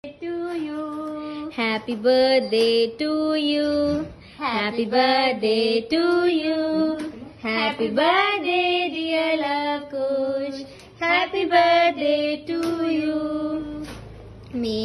to you. Happy birthday to you. Happy birthday to you. Happy birthday, dear Love Coach. Happy birthday to you. Me